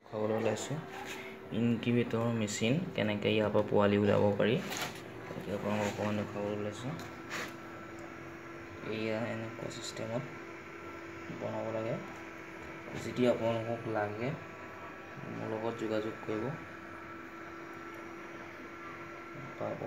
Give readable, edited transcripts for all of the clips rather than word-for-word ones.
খাবলৈ ওলাইছোঁ incubator machine কেনেকৈ ইয়াৰ পৰা পোৱালি ওলাব পাৰি তাকে আপোনালোকক অকণমান দেখাবলৈ ওলাইছোঁ। এয়া এনেকুৱা চিষ্টেমত বনাব লাগে। যদি আপোনালোকক লাগে মোৰ লগত যোগাযোগ কৰিব পাব।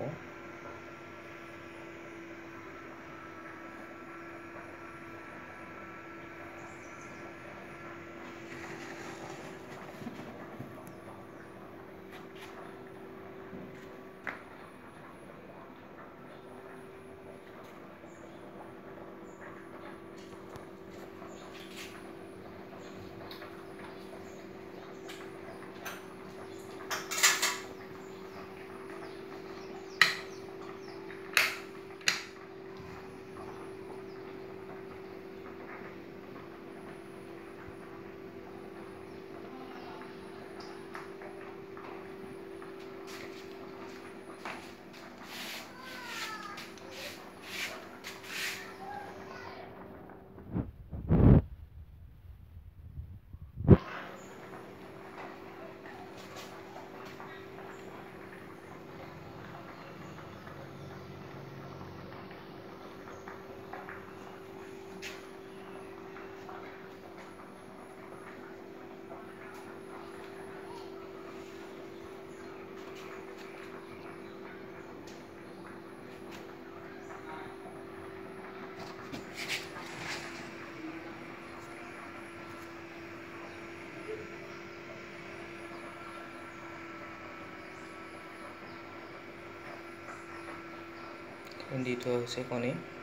দি থোৱা হৈছে কণী।